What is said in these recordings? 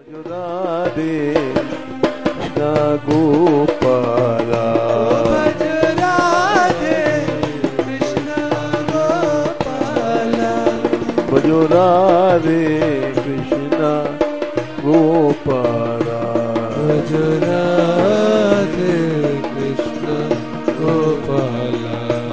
राधे कृष्ण गोपाला भजो राधे कृष्ण गोपाला भजो राधे कृष्ण गोपाला।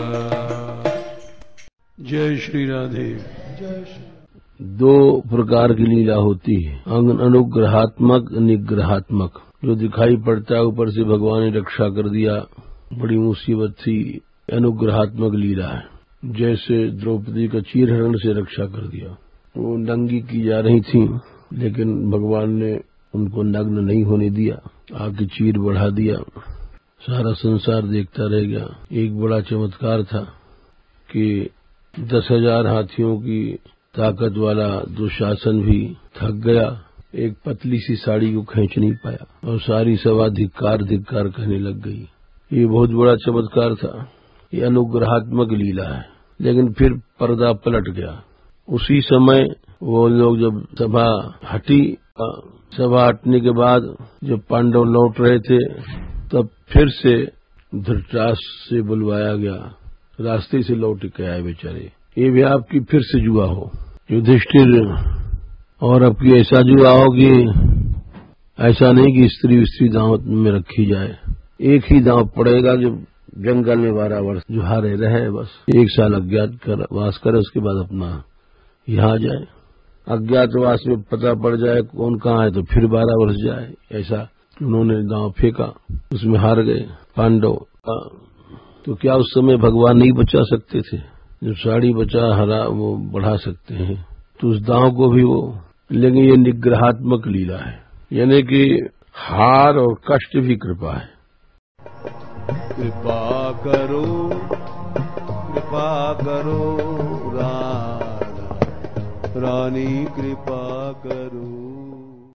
जय श्री राधे। जय श्री। दो प्रकार की लीला होती है, अनुग्रहात्मक निग्रहात्मक। जो दिखाई पड़ता है ऊपर से भगवान ने रक्षा कर दिया, बड़ी मुसीबत थी, अनुग्रहात्मक लीला है। जैसे द्रौपदी का चीरहरण से रक्षा कर दिया। वो नंगी की जा रही थी, लेकिन भगवान ने उनको नग्न नहीं होने दिया, आके चीर बढ़ा दिया। सारा संसार देखता रह गया। एक बड़ा चमत्कार था कि 10,000 हाथियों की ताकत वाला दुशासन भी थक गया, एक पतली सी साड़ी को खींच नहीं पाया और सारी सभा धिक्कार धिक्कार कहने लग गई। ये बहुत बड़ा चमत्कार था। ये अनुग्रहात्मक लीला है। लेकिन फिर पर्दा पलट गया। उसी समय वो लोग जब सभा हटी, सभा हटने के बाद जब पांडव लौट रहे थे, तब फिर से धृतराष्ट्र से बुलवाया गया। रास्ते से लौट के आए बेचारे। ये भी आपकी फिर से जुआ हो युधिष्ठिर, और अब की ऐसा जुआ हो कि ऐसा नहीं कि स्त्री दांव में रखी जाए। एक ही दांव पड़ेगा जो जंगल में 12 वर्ष जो हारे रहे, बस 1 साल अज्ञातवास करे, उसके बाद अपना यहाँ आ जाए। अज्ञातवास में पता पड़ जाए कौन कहाँ है तो फिर 12 वर्ष जाए। ऐसा उन्होंने दांव फेंका, उसमें हार गए पांडव। तो क्या उस समय भगवान नहीं बचा सकते थे? जो साड़ी बचा हरा वो बढ़ा सकते हैं, तो उस दांव को भी वो। लेकिन ये निग्रहात्मक लीला है, यानी कि हार और कष्ट भी कृपा है। कृपा करो राधा रानी कृपा करो।